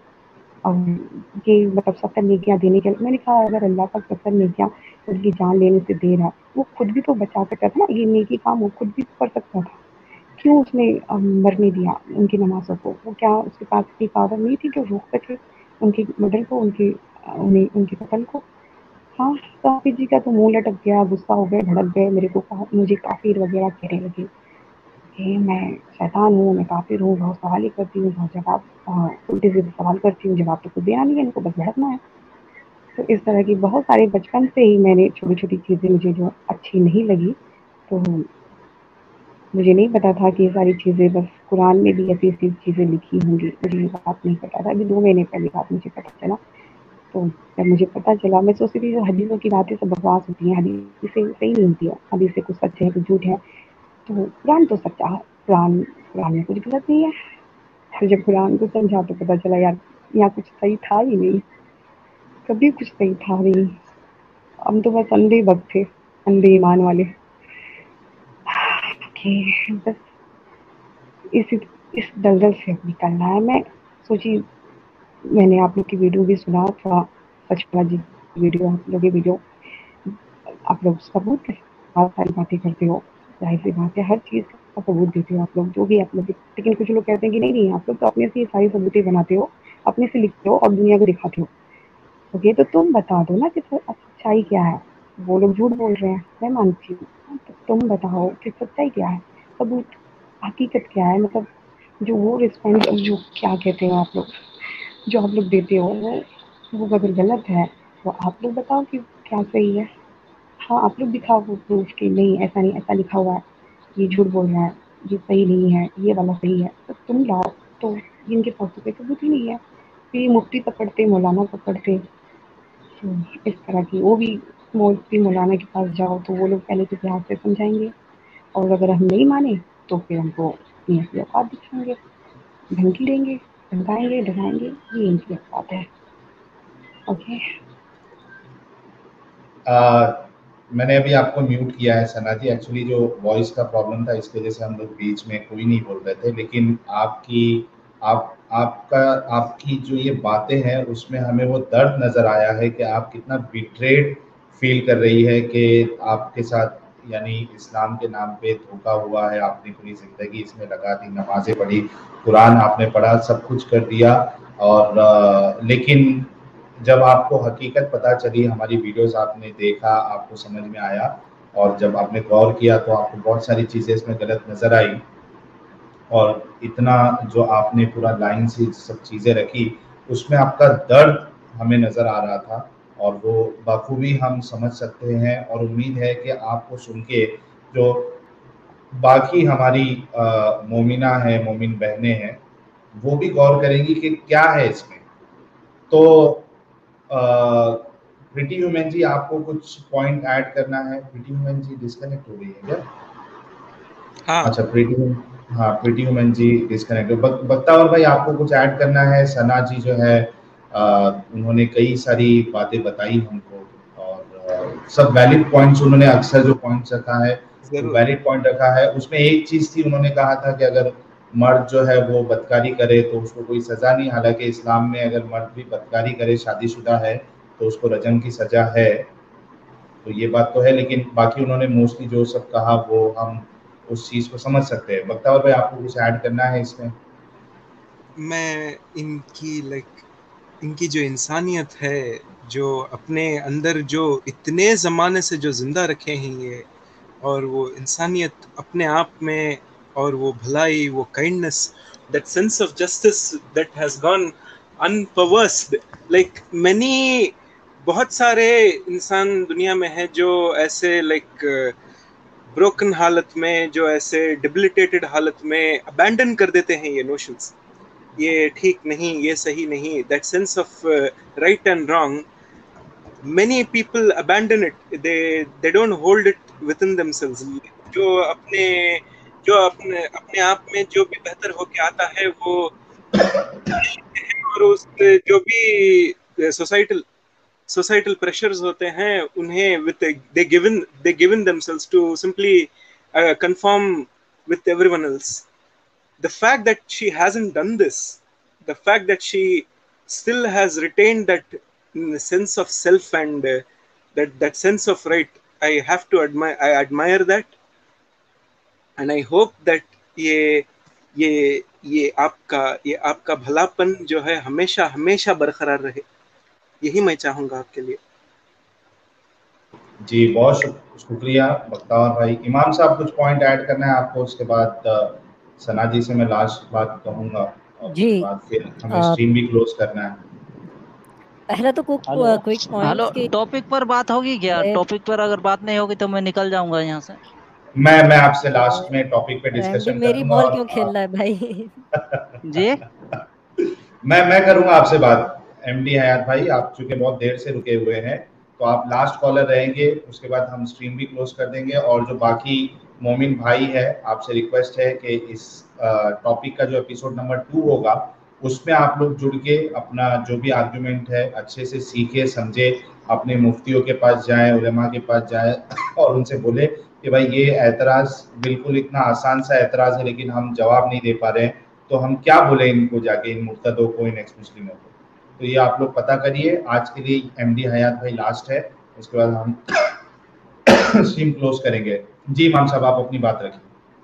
और ये मतलब सत्तर नेकियां देने के, मैंने कहा अगर अल्लाह का सत्तर नेकियां उनकी जान लेने से दे रहा है, वो खुद भी तो बचा सकता था ना, ये नेकी काम वो खुद भी कर सकता था। क्यों उसने मरने दिया उनकी नमाज़ों को? वो क्या उसके पास इतनी पावर नहीं थी कि रोक सके उनके मर्डर को, उनके उन्हें उनके कत्ल को? हाँ, काफ़ी जी का तो मुँह लटक गया, गुस्सा हो गए, भड़क गए, मेरे को कहा, मुझे काफ़िर वगैरह कहने लगे कि मैं शैतान हूँ, मैं काफ़िर हूँ, बहुत सवाल ही करती हूँ, बहुत जवाब उल्टे सीधे सवाल करती हूँ, जवाब तो कुछ देना नहीं है, इनको बस भड़कना है। तो इस तरह की बहुत सारे बचपन से ही मैंने छोटी-छोटी चीज़ें मुझे जो अच्छी नहीं लगी, तो मुझे नहीं पता था कि ये सारी चीज़ें बस कुरान में भी ऐसी-ऐसी चीज़ें लिखी होंगी, मुझे ये बात नहीं पता था। अभी दो महीने पहले बात मुझे पता चला। तो जब मुझे पता चला, मैं सोचती थी जो हदीसों की बातें सब बकवास होती हैं, हदीसें सही नहीं होती है, हदीसें कुछ सच है, कुछ झूठ है। तो कुरान तो सच्चा है, कुरान कुरान में कुछ गलत नहीं है। फिर जब कुरान को समझा तो पता चला यार यहाँ कुछ सही था ही नहीं, कभी कुछ सही था नहीं। हम तो बस अंधे भक्त थे, अंधे ईमान वाले कि बस इस इस दलदल से अब निकलना है। मैं सोची, मैंने आप लोग की वीडियो भी सुना था, सचमुच जी वीडियो, आप लोग की वीडियो, आप लोग सबूत के साथ सारी बातें करते हो, जाहिर सी बात है हर चीज़ का सबूत देते हो आप लोग, जो भी आप लोग। लेकिन कुछ लोग कहते हैं कि नहीं नहीं आप लोग तो अपने से ये सारी सबूतें बनाते हो, अपने से लिखते हो और दुनिया को दिखाते हो। ओके, तो तुम बता दो ना कि सच्चाई क्या है? वो लोग झूठ बोल रहे हैं, मैं मानती हूँ, तो तुम बताओ कि सच्चाई क्या है, सबूत, हकीकत क्या है? मतलब जो वो रिस्पॉन्स, जो क्या कहते हो आप लोग, जो आप लोग देते हो, वो वो अगर गलत है तो आप लोग बताओ कि क्या सही है। हाँ, आप लोग दिखाओ वो प्रूफ कि नहीं ऐसा नहीं, ऐसा लिखा हुआ है, ये झूठ बोल रहा है, ये सही नहीं है, ये वाला सही है, तो तुम लाओ। तो इनके पास तो कोई सबूत ही नहीं है, फिर ये मुफ्ती पकड़ते, मौलाना पकड़ते, तो इस तरह की वो भी मुफ्ती मौलाना के पास जाओ तो वो लोग पहले तो प्यार से समझाएंगे, और अगर हम नहीं माने तो फिर हमको अपनी असली औकात दिखाएंगे, धमकी देंगे, धमकाएंगे, डराएंगे, ये इनकी औकात है। ओके, आ, मैंने अभी आपको म्यूट किया है सना जी, एक्चुअली जो वॉइस का प्रॉब्लम था इसकी वजह से हम लोग बीच में कोई नहीं बोल रहे थे, लेकिन आपकी आप आपका आपकी जो ये बातें हैं उसमें हमें वो दर्द नज़र आया है कि आप कितना बिट्रेड फील कर रही है कि आपके साथ यानी इस्लाम के नाम पे धोखा हुआ है, आपने पूरी ज़िंदगी इसमें लगा दी, नमाज़ें पढ़ी, कुरान आपने पढ़ा, सब कुछ कर दिया और आ, लेकिन जब आपको हकीकत पता चली, हमारी वीडियोस आपने देखा, आपको समझ में आया और जब आपने गौर किया तो आपको बहुत सारी चीज़ें इसमें गलत नज़र आई और इतना जो आपने पूरा लाइन से सब चीज़ें रखी, उसमें आपका दर्द हमें नज़र आ रहा था और वो बखूबी हम समझ सकते हैं और उम्मीद है कि आपको सुन के जो बाकी हमारी अ, मोमिना है, मोमिन बहनें हैं, वो भी गौर करेंगी कि क्या है इसमें। तो अ, प्रीति ह्यूमन जी, आपको कुछ पॉइंट ऐड करना है? प्रीति ह्यूमन जी डिस्कनेक्ट हो गई है क्या? हाँ अच्छा, प्रीति हाँ प्रीति ह्यूमन जी डिस्कनेक्ट। बक, बख्तावर भाई, आपको कुछ ऐड करना है? सना जी जो है आ, उन्होंने कई सारी बातें बताई हमको और आ, सब वैलिड पॉइंट्स, उन्होंने अक्सर जो पॉइंट्स रखा है वो वैलिड पॉइंट रखा है। उसमें एक चीज थी, उन्होंने कहा था कि अगर मर्द जो है वो बदकारी करे तो उसको कोई सजा नहीं, हालांकि इस्लाम में अगर मर्द भी बदकारी करे, शादीशुदा है, तो उसको रजम की सजा है। तो ये बात तो है, लेकिन बाकी उन्होंने मोस्टली जो सब कहा वो हम उस चीज को समझ सकते हैं। बख्तावर भाई, आपको कुछ ऐड करना है इसमें? मैं इनकी लाइक इनकी जो इंसानियत है, जो अपने अंदर जो इतने ज़माने से जो ज़िंदा रखे हैं ये, और वो इंसानियत अपने आप में, और वो भलाई, वो kindness, that sense of justice that has gone unpreserved. Like many बहुत सारे इंसान दुनिया में है जो ऐसे लाइक ब्रोकन हालत में, जो ऐसे डिबिलिटेटेड हालत में अबैंडन कर देते हैं ये नोशंस, ये ठीक नहीं, ये सही नहीं, that sense of right and wrong, many people abandon it, they they don't hold it within themselves। जो अपने जो अपने अपने आप में जो भी बेहतर होके आता है वो और उस जो भी सोसाइटल societal pressures होते हैं उन्हें with they given they given themselves to simply uh, conform with everyone else। the fact that she hasn't done this, the fact that she still has retained that sense of self and uh, that that sense of right, I have to admire, I admire that, and I hope that ये ये ये आपका ये आपका भलापन जो है हमेशा हमेशा बरकरार रहे, यही मैं चाहूंगा आपके लिए। जी, बहुत शुक्रिया बख्तावर भाई। इमाम साहब, कुछ पॉइंट ऐड करना है आपको? उसके बाद सना जी से मैं लास्ट बात कहूँगा और जी, उसके बाद फिर हमें आ, स्ट्रीम भी क्लोज करना है। पहला तो कुछ क्विक हेलो पॉइंट्स के टॉपिक पर बात होगी क्या? टॉपिक पर अगर बात नहीं होगी तो मैं निकल जाऊंगा यहाँ से। मैं मैं आपसे लास्ट में टॉपिक पे डिस्कशन मेरी करूंगा। बॉल क्यों खेल रहा है भाई? जी मैं मैं करूंगा आपसे बात। एमडी हयात भाई, आप चूंकि बहुत देर से रुके हुए हैं तो आप लास्ट कॉलर रहेंगे, उसके बाद हम स्ट्रीम भी क्लोज कर देंगे। और जो बाकी मोमिन भाई है, आपसे रिक्वेस्ट है कि इस टॉपिक का जो एपिसोड नंबर टू होगा उसमें आप लोग जुड़ के अपना जो भी आर्गुमेंट है अच्छे से सीखे समझे, अपने मुफ्तियों के पास जाएं, उलेमा के पास जाएं और उनसे बोले कि भाई ये एतराज़ बिल्कुल इतना आसान सा एतराज़ है लेकिन हम जवाब नहीं दे पा रहे हैं, तो हम क्या बोले इनको जाके, इन मुर्तदों को, इन एक्स मुस्लिमों को। तो ये आप लोग पता करिए। आज के लिए एमडी हयात भाई लास्ट है, उसके बाद हम स्ट्रीम क्लोज करेंगे। जी इमाम साहब, आप अपनी बात रखिए।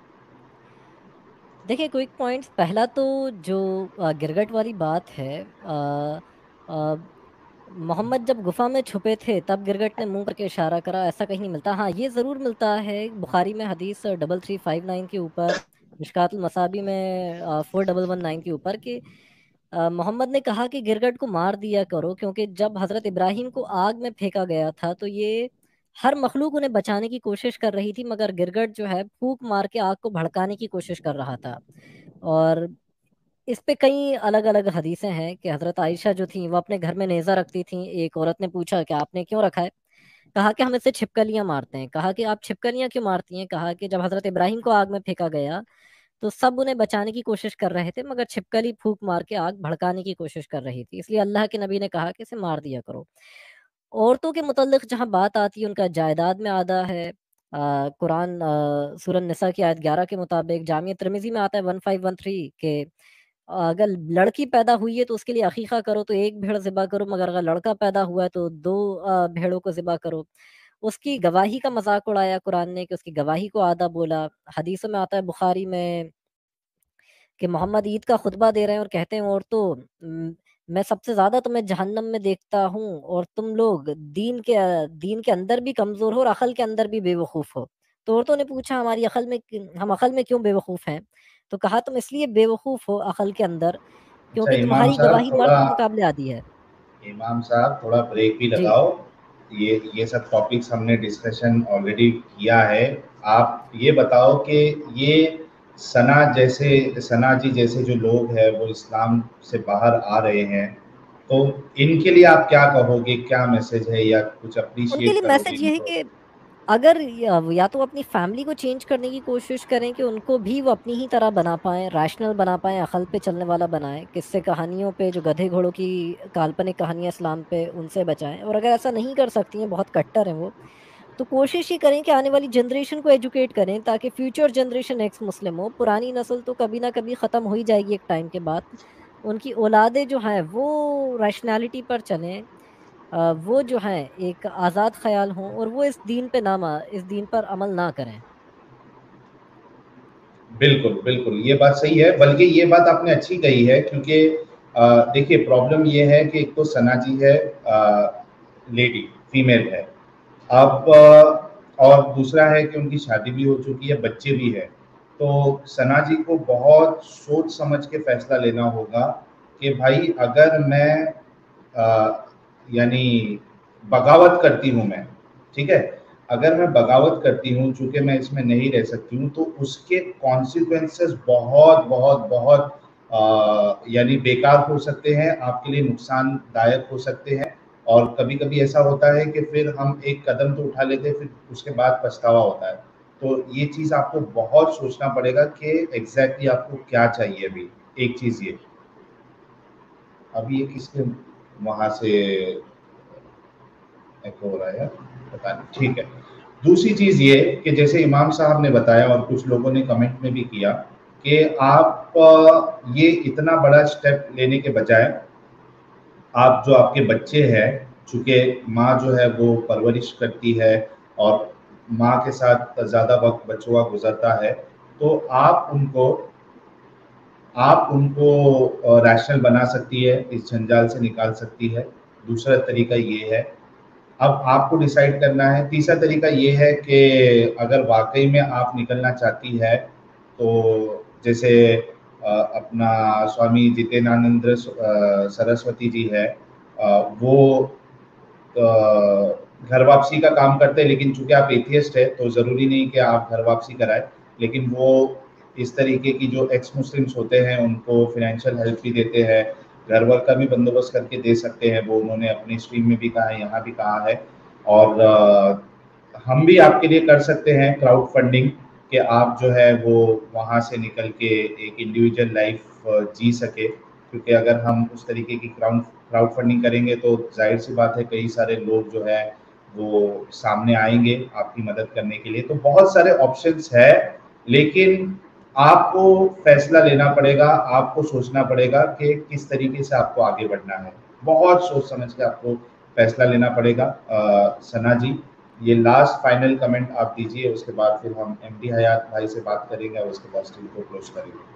देखिए, क्विक पॉइंट्स। पहला तो जो गिरगट वाली बात है, आ, आ, मोहम्मद जब गुफा में छुपे थे तब गिरगट ने मुंह करके इशारा करा, ऐसा कहीं नहीं मिलता। हाँ, ये ज़रूर मिलता है बुखारी में हदीस डबल थ्री फाइव नाइन के ऊपर, मिशकातुल मसाबी में फोर डबल वन नाइन के ऊपर कि मोहम्मद ने कहा कि गिरगट को मार दिया करो, क्योंकि जब हज़रत इब्राहिम को आग में फेंका गया था तो ये हर मखलूक उन्हें बचाने की कोशिश कर रही थी, मगर गिरगट जो है फूंक मार के आग को भड़काने की कोशिश कर रहा था। और इस पे कई अलग अलग हदीसें हैं कि हज़रत आयशा जो थी वो अपने घर में नेज़ा रखती थी। एक औरत ने पूछा कि आपने क्यों रखा है? कहा कि हम इससे छिपकलियां मारते हैं। कहा कि आप छिपकलियां क्यों मारती हैं? कहा कि जब हज़रत इब्राहिम को आग में फेंका गया तो सब उन्हें बचाने की कोशिश कर रहे थे, मगर छिपकली फूंक मार के आग भड़काने की कोशिश कर रही थी, इसलिए अल्लाह के नबी ने कहा कि इसे मार दिया करो। औरतों के मुतल्लिक जहाँ बात आती है, उनका जायदाद में आधा है। आ, कुरान सूरह निसा की आयत ग्यारह के मुताबिक जामिया तिर्मिज़ी में आता है वन फाइव वन थ्री के अगर लड़की पैदा हुई है तो उसके लिए अकीका करो तो एक भेड़ ज़िबा करो, मगर अगर लड़का पैदा हुआ है तो दो आ, भेड़ों को ज़िबा करो। उसकी गवाही का मजाक उड़ाया कुरान ने कि उसकी गवाही को आधा बोला। हदीसों में आता है बुखारी में कि मोहम्मद ईद का खुतबा दे रहे हैं और कहते हैं औरतों म, मैं सबसे ज्यादा तुम्हें जहन्नम में देखता हूँ और तुम लोग दीन के दीन के अंदर भी कमजोर हो और अकल के अंदर भी बेवकूफ हो। तो औरतों ने पूछा हमारी अकल में हम अकल में क्यों बेवकूफ हैं? तो कहा तुम इसलिए बेवकूफ हो अकल के अंदर अच्छा क्योंकि इमाम तुम्हारी साहब गवाही मर्द थोड़ा के मुकाबले आधी है। इमाम साहब थोड़ा ब्रेक भी जी लगाओ। ये ये सब टॉपिक्स हमने डिस्कशन ऑलरेडी किया है। आप ये बताओ कि ये सना जैसे सना जी जैसे जो लोग हैं वो इस्लाम से बाहर आ रहे हैं, तो इनके लिए आप क्या कहोगे, क्या मैसेज है या कुछ उनके अप्रिशिएट लिए करोगे मैसेज ये है इनको? कि अगर या, या तो अपनी फैमिली को चेंज करने की कोशिश करें कि उनको भी वो अपनी ही तरह बना पाएं, रैशनल बना पाएं, अकल पे चलने वाला बनाएं, किस्से कहानियों पे जो गधे घोड़ों की काल्पनिक कहानियां इस्लाम पे उनसे बचाएं। और अगर ऐसा नहीं कर सकती हैं, बहुत कट्टर हैं वो, तो कोशिश ही करें कि आने वाली जनरेशन को एजुकेट करें ताकि फ्यूचर जनरेशन एक्स मुस्लिम हो। पुरानी नस्ल तो कभी ना कभी ख़त्म हो ही जाएगी एक टाइम के बाद। उनकी औलादें जो हैं वो रैशनैलिटी पर चलें, अ, वो जो हैं एक आज़ाद ख्याल हों और वो इस दीन पे ना मा इस दीन पर अमल ना करें। बिल्कुल, बिल्कुल, ये बात सही है। बल्कि ये बात आपने अच्छी कही है क्योंकि अ, देखिए प्रॉब्लम ये है कि एक तो सना जी है अ, लेडी, फीमेल है। अब अ, और दूसरा है कि उनकी शादी भी हो चुकी है, बच्चे भी हैं। तो सना जी को बहुत सोच समझ के फैसला लेना होगा कि भाई अगर मैं अ, यानी बगावत करती हूँ मैं, ठीक है? अगर मैं बगावत करती हूँ, चूँकि मैं इसमें नहीं रह सकती हूँ, तो उसके कॉन्सिक्वेंसेस बहुत, बहुत, बहुत अ, यानी बेकार हो सकते हैं, आपके लिए नुकसानदायक हो सकते हैं। और कभी-कभी ऐसा होता है कि फिर हम एक कदम तो उठा लेते हैं, फिर उसके बाद पछतावा होता है। तो ये चीज़ आपको बहुत सोचना पड़ेगा कि एग्ज़ैक्टली आपको क्या चाहिए अभी। एक चीज़ ये। अभी ये किसके वहाँ से एको हो रहा है यार, पता नहीं, ठीक है। दूसरी चीज़ ये कि जैसे इमाम साहब ने बताया और कुछ लोगों ने कमेंट में भी किया कि आप अ, ये इतना बड़ा स्टेप लेने के बजाय आप जो आपके बच्चे हैं, चूँकि माँ जो है वो परवरिश करती है और माँ के साथ ज़्यादा वक़्त बच्चों का गुज़रता है, तो आप उनको आप उनको अ, रैशनल बना सकती है, इस जंजाल से निकाल सकती है। दूसरा तरीका ये है। अब आपको डिसाइड करना है। तीसरा तरीका ये है कि अगर वाक़ई में आप निकलना चाहती है, तो जैसे अ, अपना स्वामी जितेनानंद स अ, सरस्वती जी है, अ, वो अ, घर वापसी का काम करते हैं, लेकिन चूँकि आप एथियस्ट हैं, तो ज़रूरी नहीं कि आप घर वापसी कराएँ। लेकिन वो इस तरीके की जो एक्स मुस्लिम्स होते हैं, उनको फ़ाइनेंशियल हेल्प भी देते हैं, घर-वर का भी बंदोबस्त करके दे सकते हैं, वो उन्होंने अपनी स्ट्रीम में भी कहा है, यहाँ भी कहा है। और अ, हम भी आपके लिए कर सकते हैं क्राउड फंडिंग कि आप जो है वो वहाँ से निकल के एक इंडिविजुअल लाइफ़ जी सकें। क्योंकि अगर हम उस तरीके की क्राउड क्राउड फंडिंग करेंगे तो ज़ाहिर-सी बात है कई सारे लोग जो है वो सामने आएँगे आपकी मदद करने के लिए। तो बहुत सारे ऑप्शंस हैं, लेकिन आपको फैसला लेना पड़ेगा, आपको सोचना पड़ेगा कि किस तरीके से आपको आगे बढ़ना है। बहुत सोच समझ के आपको फैसला लेना पड़ेगा। अ, सना जी, ये लास्ट फाइनल कमेंट आप दीजिए, उसके बाद फिर हम एमडी हयात भाई से बात करेंगे और उसके बाद स्ट्रीम को क्लोज़ करेंगे।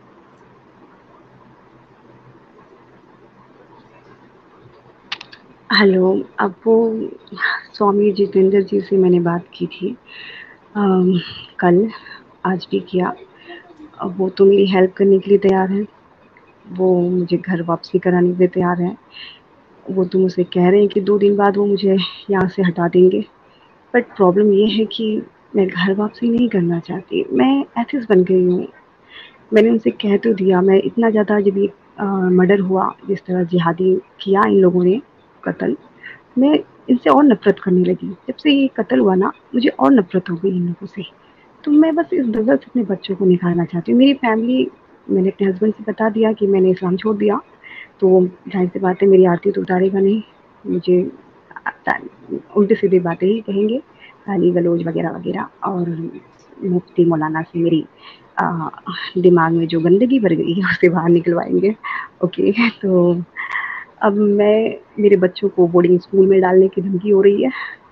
हेलो, अब वो स्वामी जितेंद्र जी से मैंने बात की थी अम, कल, आज भी किया। अब वो तो मेरी हेल्प करने के लिए तैयार हैं, वो मुझे घर वापसी कराने के लिए तैयार हैं। वो तो मुझसे कह रहे हैं कि दो दिन बाद वो मुझे यहाँ से हटा देंगे। बट प्रॉब्लम ये है कि मैं घर वापसी नहीं करना चाहती, मैं एथिस्ट बन गई हूँ। मैंने उनसे कह तो दिया, मैं इतना ज़्यादा जब ये अ, मर्डर हुआ, जिस तरह जिहादी किया इन लोगों ने कत्ल, मैं इनसे और नफ़रत करने लगी। जब से ये कत्ल हुआ ना, मुझे और नफ़रत हो गई इन लोगों से। तो मैं बस इस दलदल से अपने बच्चों को निकालना चाहती हूँ। मेरी फैमिली, मैंने अपने हस्बैंड से बता दिया कि मैंने इस्लाम छोड़ दिया, तो ज़ाहिर-सी बात है मेरी आरती तो उतारेगा नहीं। मुझे अ, उल्टी-सीधी बातें ही कहेंगे, गाली-गलौज वगैरह-वगैरह, और मुफ्ती मौलाना से मेरी अ, दिमाग में जो गंदगी भर गई है उसे बाहर निकलवाएँगे। ओके, तो अब मैं मेरे बच्चों को बोर्डिंग स्कूल में डालने की धमकी हो रही है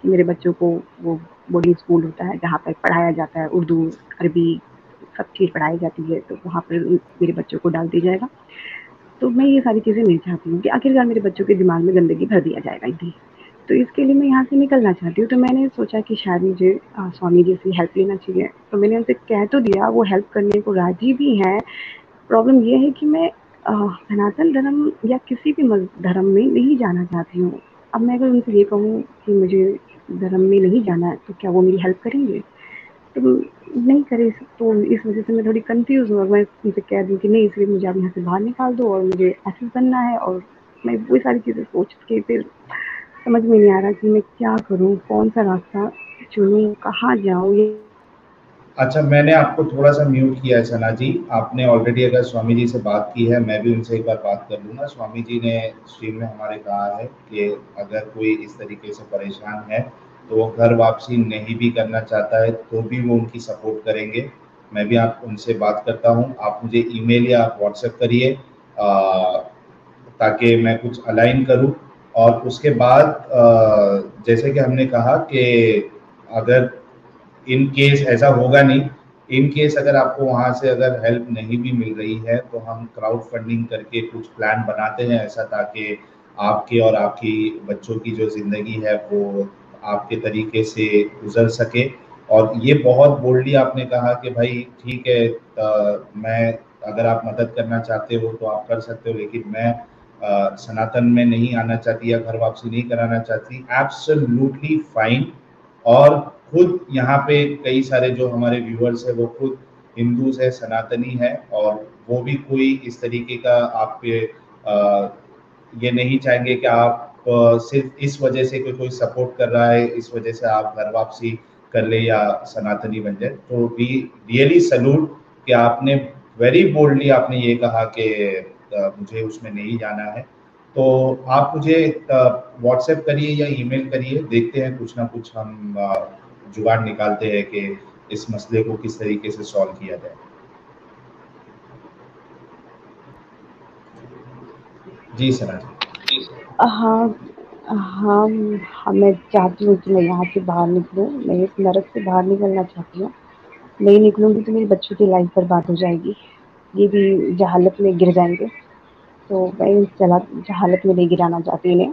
कि मेरे बच्चों को वो बोर्डिंग स्कूल होता है जहाँ पर पढ़ाया जाता है, उर्दू, अरबी सब चीज़ पढ़ाई जाती है, तो वहाँ पर मेरे बच्चों को डाल दिया जाएगा। तो मैं ये सारी चीज़ें नहीं चाहती हूँ कि आखिरकार मेरे बच्चों के दिमाग में गंदगी भर दिया जाएगा इतनी। तो इसके लिए मैं यहाँ से निकलना चाहती हूँ। तो मैंने सोचा कि शायद मुझे अ, स्वामी जी से हेल्प लेना चाहिए। तो मैंने उनसे कह तो दिया, वो हेल्प करने को राज़ी भी हैं। प्रॉब्लम ये है कि मैं अ, सनातन धर्म या किसी भी मज़ धर्म में नहीं जाना चाहती हूँ। अब मैं अगर उनसे ये कहूँ कि मुझे धर्म में नहीं जाना है, तो क्या वो मेरी हेल्प करेंगे? तो नहीं करे, तो इस वज़ह से मैं थोड़ी कन्फ्यूज़ हूँ। मैं उनसे कह दूँ कि नहीं, इसलिए मुझे आप यहाँ से बाहर निकाल दो और मुझे ऐसे बनना है, और मैं वो सारी चीज़ें सोच के फिर समझ में नहीं आ रहा कि मैं क्या करूँ, कौन-सा रास्ता चुनूँ, कहाँ जाऊँ? ये अच्छा, मैंने आपको थोड़ा-सा म्यूट किया है सना जी। आपने ऑलरेडी अगर स्वामी जी से बात की है, मैं भी उनसे एक बार बात कर लूँगा। स्वामी जी ने स्ट्रीम में हमारे कहा है कि अगर कोई इस तरीके से परेशान है, तो वो घर वापसी नहीं भी करना चाहता है, तो भी वो उनकी सपोर्ट करेंगे। मैं भी आप उनसे बात करता हूँ। आप मुझे ईमेल या आप व्हाट्सएप करिए अ, ताकि मैं कुछ अलाइन करूँ। और उसके बाद अ, जैसे कि हमने कहा कि अगर इन केस ऐसा होगा नहीं, इन केस अगर आपको वहाँ से अगर हेल्प नहीं भी मिल रही है, तो हम क्राउड फंडिंग करके कुछ प्लान बनाते हैं ऐसा, ताकि आपके और आपकी बच्चों की जो ज़िंदगी है वो आपके तरीके से गुजर सके। और ये बहुत बोल्डली आपने कहा कि भाई ठीक है, अ, मैं अगर आप मदद करना चाहते हो तो आप कर सकते हो, लेकिन मैं अ, सनातन में नहीं आना चाहती या घर वापसी नहीं कराना चाहती। Absolutely fine. और खुद यहाँ पे कई सारे जो हमारे व्यूअर्स हैं वो खुद हिंदूज है, सनातनी है, और वो भी कोई इस तरीके का आप पे अ, ये नहीं चाहेंगे कि आप अ, सिर्फ इस वजह से कि कोई सपोर्ट कर रहा है, इस वजह से आप घर वापसी कर ले या सनातनी बन जाए। तो वी रियली सैल्यूट कि आपने वेरी बोल्डली आपने ये कहा कि अ, मुझे उसमें नहीं जाना है। तो आप मुझे व्हाट्सएप करिए या ईमेल करिए, देखते हैं कुछ ना कुछ हम अ, जुगाड़ निकालते हैं कि इस मसले को किस तरीके से सॉल्व किया जाए। जी सना जी। हाँ, हाँ, हाँ, मैं चाहती हूँ कि मैं यहाँ से बाहर निकलूँ, मैं इस नरक से बाहर निकलना चाहती हूँ। नहीं निकलूँगी तो मेरे बच्चों की लाइफ बर्बाद हो जाएगी, ये भी जहालत में गिर जाएँगे। तो मैं इस जला जहालत में नहीं गिराना चाहती इन्हें।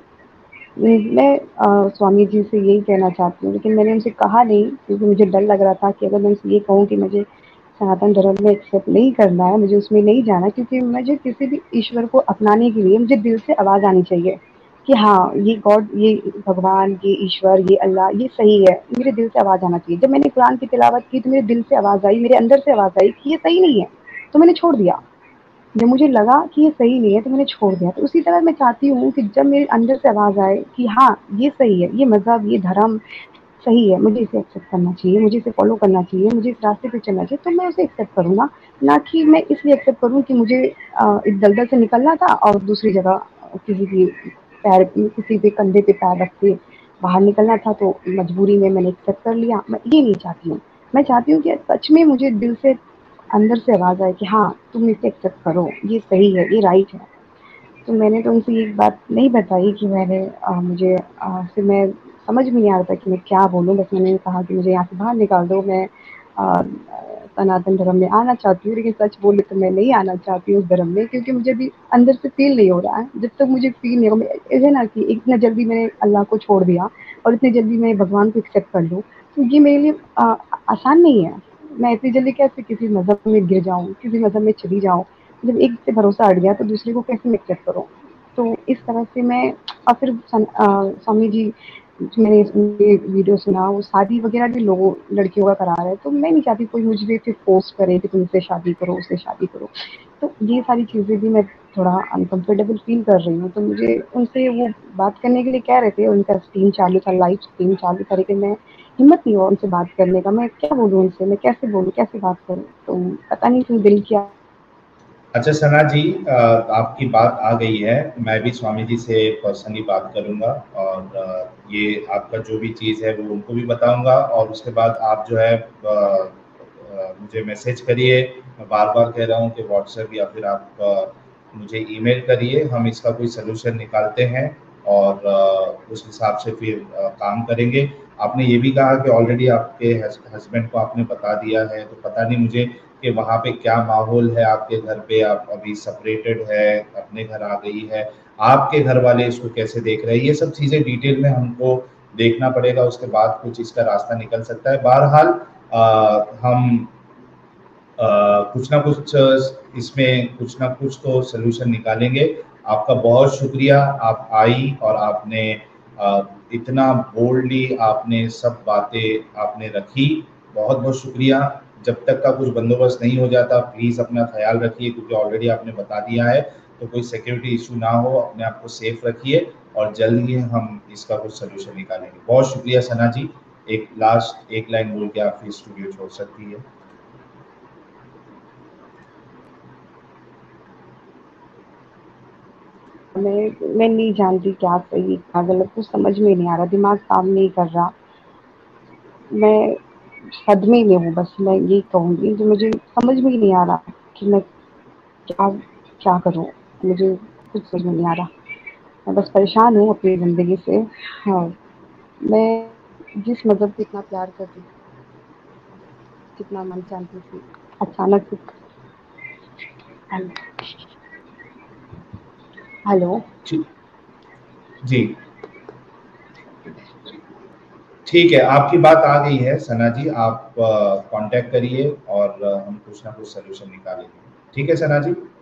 मैं अ, स्वामी जी से यही कहना चाहती हूँ, लेकिन मैंने उनसे कहा नहीं, क्योंकि मुझे डर लग रहा था कि अगर मैं उनसे ये कहूँ कि मुझे सनातन धर्म में एक्सेप्ट नहीं करना है, मुझे उसमें नहीं जाना, क्योंकि मुझे किसी भी ईश्वर को अपनाने के लिए मुझे दिल से आवाज़ आनी चाहिए कि हाँ, ये गॉड, ये भगवान, ये ईश्वर, ये अल्लाह, ये सही है। मेरे दिल से आवाज़ आना चाहिए। जब मैंने कुरान की तिलावत की तो मेरे दिल से आवाज़ आई, मेरे अंदर से आवाज़ आई कि ये सही नहीं है, तो मैंने छोड़ दिया। जब मुझे लगा कि ये सही नहीं है तो मैंने छोड़ दिया। तो उसी तरह मैं चाहती हूँ कि जब मेरे अंदर से आवाज़ आए कि हाँ, ये सही है, ये मज़हब, ये धर्म सही है, मुझे इसे एक्सेप्ट करना चाहिए, मुझे इसे फ़ॉलो करना चाहिए, मुझे इस रास्ते पे चलना चाहिए, तो मैं उसे एक्सेप्ट करूँगा। ना कि मैं इसलिए एक्सेप्ट करूँ कि मुझे अ, इस दलदल से निकलना था और दूसरी जगह अ, किसी की पैर किसी के कंधे पे पैर रख के बाहर निकलना था, तो मजबूरी में मैंने एक्सेप्ट कर लिया। मैं ये नहीं चाहती हूँ। मैं चाहती हूँ कि सच में मुझे दिल से अंदर से आवाज़ आए कि हाँ, तुम इसे एक्सेप्ट करो, ये सही है, ये राइट है। तो मैंने तो उनसे ये बात नहीं बताई कि मैंने अ, मुझे अ, फिर मैं समझ में नहीं आ रहा था कि मैं क्या बोलूँ। बस मैंने कहा कि मुझे यहाँ से बाहर निकाल दो, मैं अ, सनातन धर्म में आना चाहती हूँ, लेकिन सच बोले तो मैं नहीं आना चाहती हूँ उस धर्म में, क्योंकि मुझे अभी अंदर से फ़ील नहीं हो रहा है। जब तक मुझे फ़ील नहीं होगा, ऐसे ना कि इतना जल्दी मैंने अल्लाह को छोड़ दिया और इतनी जल्दी मैं भगवान को एक्सेप्ट कर लूँ, तो ये मेरे लिए अ, आसान नहीं है। मैं इतनी जल्दी कैसे किसी मज़हब में गिर जाऊँ, किसी मज़हब में चली जाऊँ। जब एक पे भरोसा हट गया तो दूसरे को कैसे मैं एक्सेप्ट करूँ? तो इस तरह से मैं और फिर सन अ, स्वामी जी, मैंने ये वीडियो सुना, वो शादी वगैरह भी लोगों लड़कियों का करा रहे हैं, तो मैं नहीं चाहती कोई मुझ पे फिर फ़ोर्स करे कि तुम इससे शादी करो, उससे शादी करो। तो ये सारी चीज़ें भी मैं थोड़ा अनकम्फ़र्टेबल फ़ील कर रही हूँ। तो मुझे उनसे वो बात करने के लिए कह रहे थे, उनका स्ट्रीम चालू था, लाइव स्ट्रीम चालू था, लेकिन मैं हिम्मत नहीं हुआ उनसे बात करने का। मैं क्या बोलूँ उनसे, मैं कैसे बोलूँ, कैसे बात करूँ? तो पता नहीं क्यों दिल की अच्छा सना जी, अ, आपकी बात आ गई है। मैं भी स्वामी जी से पर्सनली बात करूँगा, और अ, ये आपका जो भी चीज़ है वो उनको भी बताऊँगा। और उसके बाद आप जो है अ, अ, मुझे मैसेज करिए। मैं बार-बार कह रहा हूँ कि व्हाट्सएप या फिर आप अ, मुझे ईमेल करिए, हम इसका कोई सॉल्यूशन निकालते हैं और अ, उस हिसाब से फिर अ, काम करेंगे। आपने ये भी कहा कि ऑलरेडी आपके हस्बैंड को आपने बता दिया है, तो पता नहीं मुझे कि वहाँ पे क्या माहौल है आपके घर पे, आप अभी सेपरेटेड है, अपने घर आ गई है, आपके घर वाले इसको कैसे देख रहे हैं, ये सब चीज़ें डिटेल में हमको देखना पड़ेगा, उसके बाद कुछ इसका रास्ता निकल सकता है। बहरहाल हम आ, कुछ ना कुछ इसमें कुछ ना कुछ तो सलूशन निकालेंगे। आपका बहुत शुक्रिया, आप आई और आपने आ, इतना बोल्डली आपने सब बातें आपने रखी, बहुत बहुत शुक्रिया। जब तक का कुछ बंदोबस्त नहीं हो जाता प्लीज़ अपना ख्याल रखिए, क्योंकि ऑलरेडी आपने बता दिया है, तो कोई सिक्योरिटी इशू ना हो, अपने आप को सेफ रखिए और जल्द ही हम इसका कुछ सलूशन निकालेंगे। बहुत शुक्रिया सना जी, एक लास्ट एक लाइन बोल के आप फिर स्टूडियो छोड़ सकती है। मैं मैं नहीं जानती क्या सही क्या गलत, कुछ समझ में नहीं आ रहा, दिमाग काम नहीं कर रहा, मैं सदमे में हूँ, बस मैं यही कहूँगी। जो मुझे समझ में ही नहीं आ रहा कि मैं क्या क्या करूँ, मुझे कुछ समझ में नहीं आ रहा, मैं बस परेशान हूँ अपनी ज़िंदगी से। हाँ, मैं जिस मज़हब से इतना प्यार करती थी, कितना मन चाहती थी, अचानक से हेलो जी ठीक है, आपकी बात आ गई है सना जी, आप कांटेक्ट करिए और हम कुछ ना कुछ सलूशन निकालेंगे। ठीक है सना जी।